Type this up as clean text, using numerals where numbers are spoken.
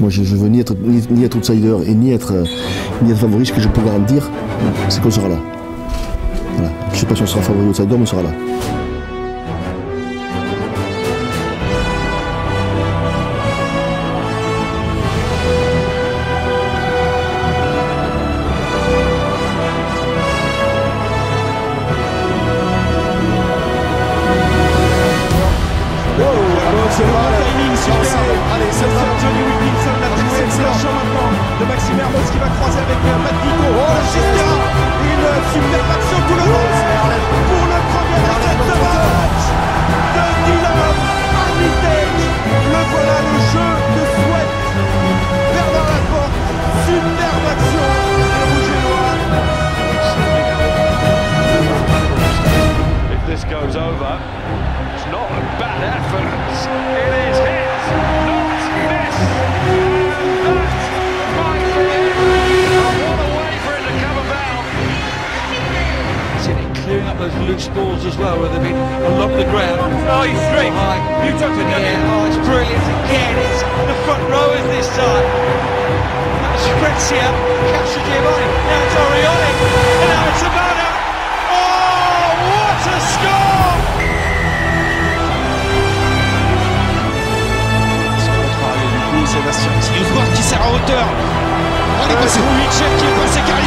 Moi, je veux ni être outsider et ni être favori. Ce que je peux garantir, c'est qu'on sera là. Voilà. Je ne sais pas si on sera favori ou outsider, mais on sera là. C'est le bon timing, superbe. Allez, c'est Johnny Wilkinson, la tête c'est flanchant maintenant de Maxime Mermoz qui va croiser avec Matt Guido. Une superbe action tout le monde pour le premier essai de match de Dylan Armitage. Le voilà, le jeu de souhaite. Bernard Laporte, superbe action de rouge et noir. If this goes over, it's not a bad effort. It is hit, not miss. That's right for him. What a way for it to come about. Seen it clearing up those loose balls as well, where they've been along the ground. Oh, he's straight. You took it again. Oh, it's brilliant again. It's the front rowers this time. That's Spezia, captured Giovanni. Now it's Orioli, and now it's Amada. Oh, what a score! Sébastien Tillou qui sert en hauteur. On est passé. Louis qui est passé carrément.